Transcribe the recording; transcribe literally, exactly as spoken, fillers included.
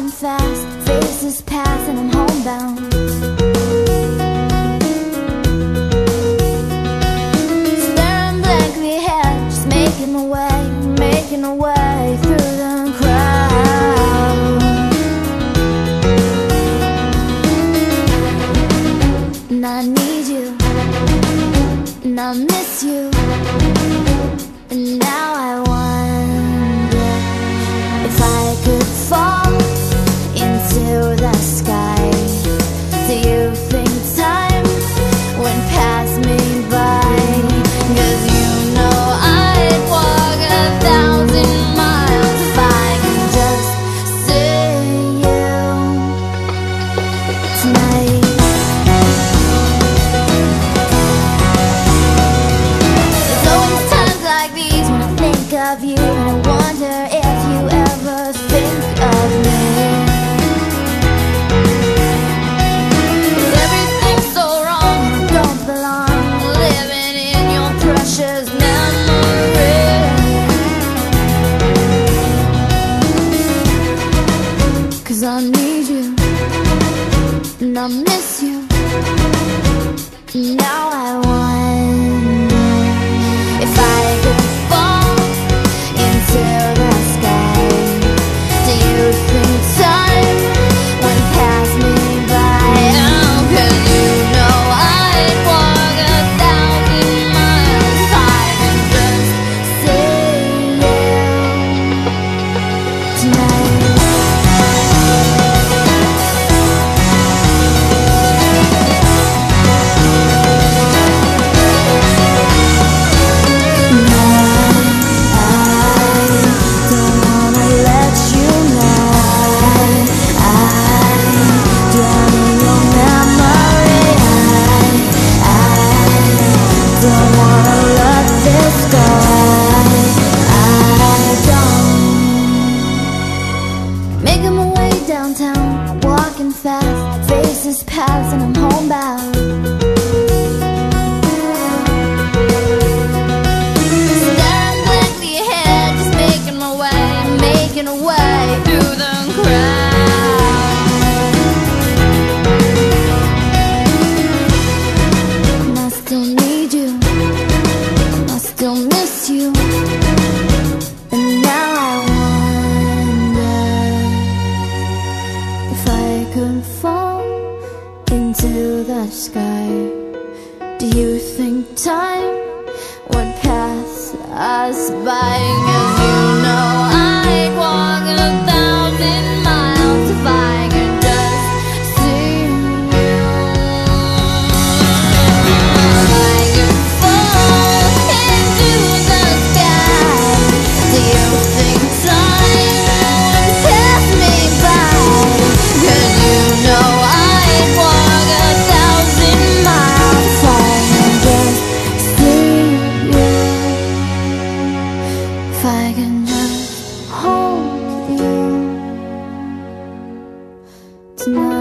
walking fast, faces pass and I'm homebound. Staring blankly ahead, just making my way, making my way through the crowd. And I need you, and I miss you, and now I wonder if I could fall into the sky. Do you think time would pass me by? 'Cause you know I'd walk a thousand miles if I could just see you tonight. There's always times like these when I think of you, and I wonder if you ever think of me. 'Cause everything's so wrong, and I don't belong living in your precious memory. 'Cause I need you, and I miss you, now I wonder if I could fall into the sky. Do you think time would pass me by? Oh, 'cause you know I'd walk a thousand miles if I could just see you tonight. Making my way downtown, walking fast, faces pass and I'm homebound. Staring blankly ahead, just making my way, making a way through the crowd. And I still need you, and I still miss you, and now I wonder if I could fall into the sky. Do you think time would pass us by? 'Cause you know I'd walk a thousand miles if I could just see you. If I could fall into the sky, do you think time would pass me by? 'Cause you know I'd walk a thousand miles if I could just see you. If I can just hold you tonight.